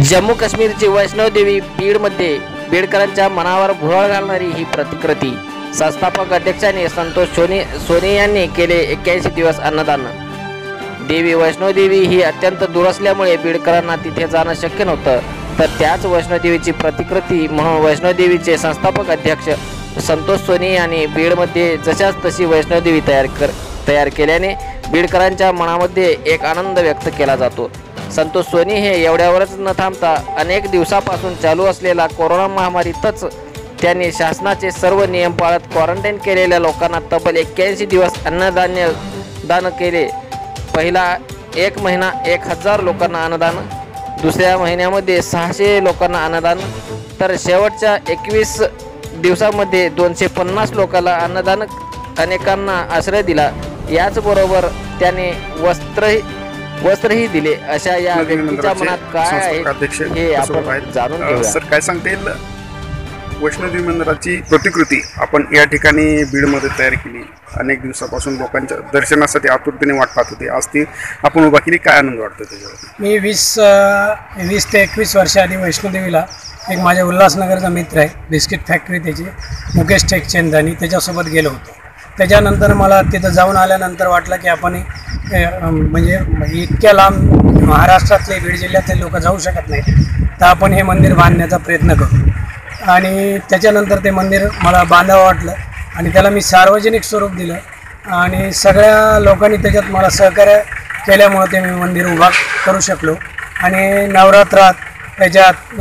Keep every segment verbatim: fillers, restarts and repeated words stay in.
जम्मू काश्मीरची वैष्णोदेवी बीडमध्ये बीडकरांच्या मनावर भुरळ घालणारी ही प्रतिकृती। संस्थापक अध्यक्षांनी संतोष सोनी सोनी यांनी केले एक्क्याऐंशी दिवस अन्नदान। देवी वैष्णोदेवी ही अत्यंत दूर असल्यामुळे बीडकरांना तिथे जाणं शक्य नव्हतं, तर त्याच वैष्णोदेवीची प्रतिकृती म्हणून वैष्णोदेवीचे संस्थापक अध्यक्ष संतोष सोनी यांनी बीडमध्ये जशाच तशी वैष्णोदेवी तयार कर तयार केल्याने बीडकरांच्या मनामध्ये एक आनंद व्यक्त केला जातो। संतोष सोनी हे एवढ्यावरच न थांबता अनेक दिवसापासून चालू असलेल्या कोरोना महामारीतच त्यांनी शासनाचे सर्व नियम पाळत क्वारंटाईन केलेल्या लोकांना तब्बल एक्क्याऐंशी दिवस अन्नधान्य दान केले। पहिला एक महिना एक हजार लोकांना अन्नदान, दुसऱ्या महिन्यामध्ये सहाशे लोकांना अन्नदान, तर शेवटच्या एकवीस दिवसामध्ये दोनशे पन्नास लोकांना अन्नदान, अनेकांना आश्रय दिला। याचबरोबर त्याने वस्त्र वस्त्रही दिले। अशा या व्यक्तीच्या मनात काय आहे हे आपण जाणून घेऊया। सर, काय सांगता येईल, वैष्णोदेवी मंदिराची प्रतिकृती आपण या ठिकाणी बीडमध्ये तयार केली, अनेक दिवसापासून लोकांच्या दर्शनासाठी आतुरतेने वाट पाहत होते, आज ती आपण उभा केली, काय आनंद वाटतो त्याच्यावर? मी वीस वीस ते एकवीस वर्षाआधी वैष्णोदेवीला एक माझ्या उल्हासनगरचा मित्र आहे, बिस्किट फॅक्टरी त्याची, मुकेश टेकचंदानी, त्याच्यासोबत गेलो होतो। त्याच्यानंतर मला तिथं जाऊन आल्यानंतर वाटलं की आपण म्हणजे इतक्या लांब महाराष्ट्रातले बीड जिल्ह्यातले लोक जाऊ शकत नाही, तर आपण हे मंदिर बांधण्याचा प्रयत्न करू। आणि त्याच्यानंतर ते मंदिर मला बांधावं वाटलं आणि त्याला मी सार्वजनिक स्वरूप दिलं आणि सगळ्या लोकांनी त्याच्यात मला सहकार्य केल्यामुळं ते मी मंदिर उभा करू शकलो। आणि नवरात्रात त्याच्यात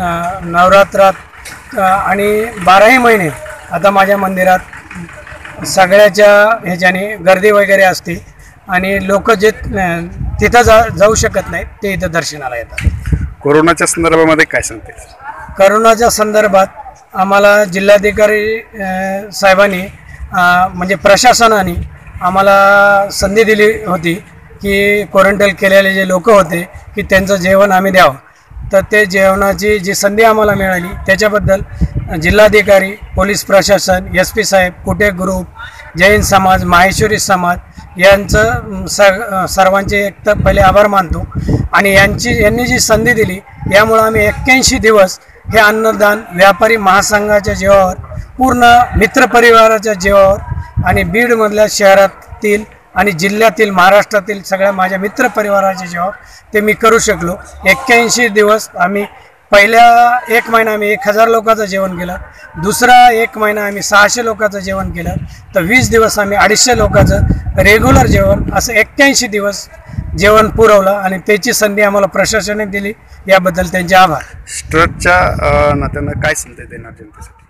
नवरात्रात आणि बाराही महिने आता माझ्या मंदिरात सगळ्याच्या ह्याच्याने गर्दी वगैरे असते आणि लोक जे तिथं जा जाऊ शकत नाहीत ते इथं दर्शनाला येतात। कोरोनाच्या संदर्भामध्ये काय सांगते? करोनाच्या संदर्भात आम्हाला जिल्हाधिकारी साहेबांनी म्हणजे प्रशासनाने आम्हाला संधी दिली होती की क्वारंटाईन केलेले जे लोक होते की त्यांचं जेवण आम्ही द्यावं, तर ते जेवणाची जी संधी आम्हाला मिळाली त्याच्याबद्दल जिल्हाधिकारी, पोलीस प्रशासन, एस पी साहेब, कुटे ग्रुप, जैन समाज, माहेश्वरी समाज यांचं स सर्वांचे एक तर पहिले आभार मानतो। आणि यांची यांनी जी संधी दिली यामुळं आम्ही एक्क्याऐंशी दिवस हे अन्नदान व्यापारी महासंघाच्या जीवावर, पूर्ण मित्रपरिवाराच्या जीवावर आणि बीडमधल्या शहरातील आणि जिल्ह्यातील महाराष्ट्रातील सगळ्या माझ्या मित्रपरिवाराच्या जीवावर ते मी करू शकलो। एक्क्याऐंशी दिवस आम्ही पहिल्या एक महिना आम्ही एक हजार लोकांचं जेवण केलं, दुसरा एक महिना आम्ही सहाशे लोकांचं जेवण केलं, तर वीस दिवस आम्ही अडीचशे लोकांचं रेग्युलर जेवण असं एक्क्याऐंशी दिवस जेवण पुरवलं आणि त्याची संधी आम्हाला प्रशासनाने दिली, याबद्दल त्यांचे आभार। ट्रस्टच्या नात्यानं काय संदेश देणार जनतेसाठी?